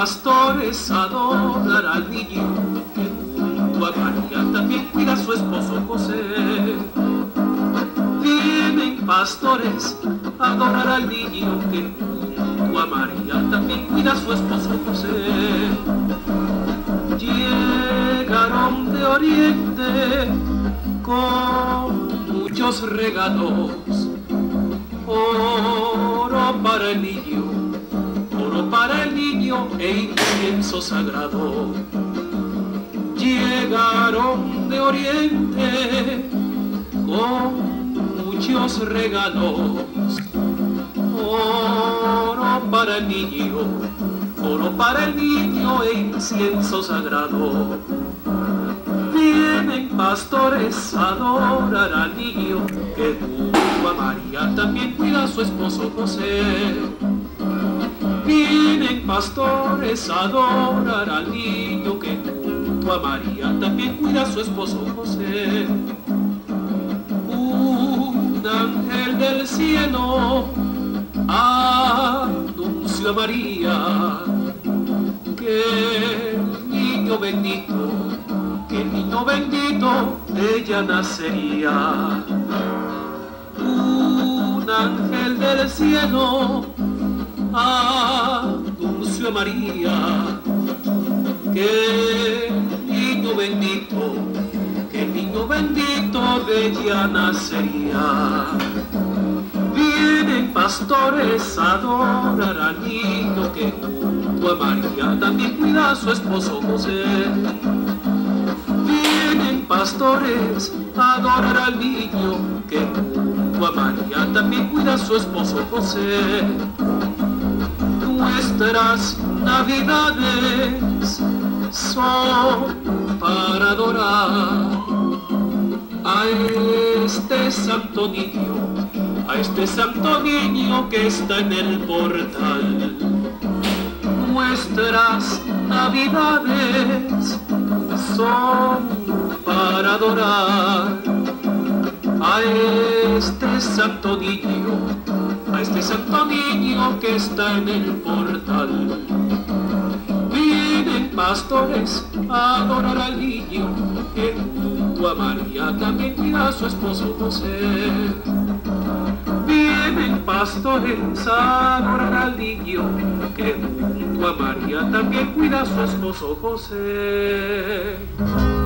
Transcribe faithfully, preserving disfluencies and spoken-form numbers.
pastores a adorar al niño que junto a María también cuida a su esposo José. Vienen pastores a adorar al niño que junto a María también cuida a su esposo José. Llegaron de oriente con muchos regalos, oro para el niño, oro para el niño e incienso sagrado. Llegaron de oriente con muchos regalos, oro para el niño, oro para el niño e incienso sagrado. Vienen pastores a adorar al niño que junto a María también cuida a su esposo José. Vienen pastores a adorar al niño que junto a María también cuida a su esposo José. Un ángel del cielo anunció a María que el niño bendito, que el niño bendito de ella nacería. Un ángel del cielo anunció a María que el niño bendito, que el niño bendito de ella nacería. Vienen pastores a adorar al niño que junto a María también cuida a su esposo José. Vienen pastores a adorar al niño que junto a María también cuida a su esposo José. Nuestras navidades son para adorar a este santo niño, a este santo niño que está en el portal. Nuestras navidades son para adorar a este santo niño, a este santo niño que está en el portal. Vienen pastores a adorar al niño que junto a María también cuida a su esposo José. Vienen pastores a adorar al niño que junto a María también cuida a su esposo José.